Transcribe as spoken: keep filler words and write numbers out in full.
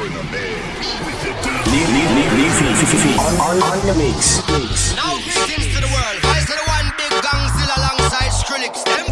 Leave, leave, leave, leave, leave, on, on, on the mix, mix. Now greetings to the world. Vice to the one big gang still alongside Skrillex. Them